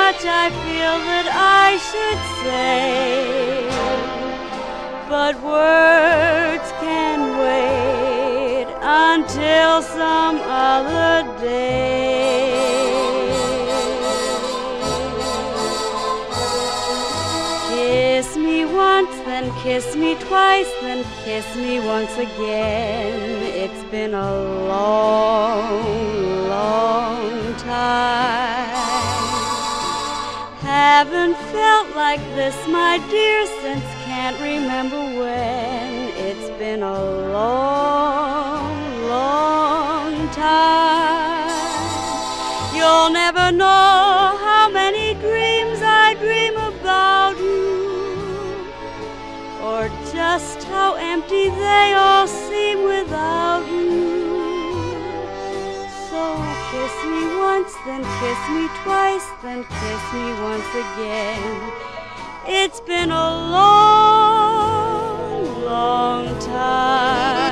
much I feel that I should say, but words can wait until some other day. Kiss me once, then kiss me twice, then kiss me once again. It's been a long, long time. Haven't felt like this, my dear, since can't remember when. It's been a long, long time. You'll never know how many dreams I dream about you, or just how empty they all seem without you. So kiss me once, then kiss me twice, then kiss me once again. It's been a long, long time.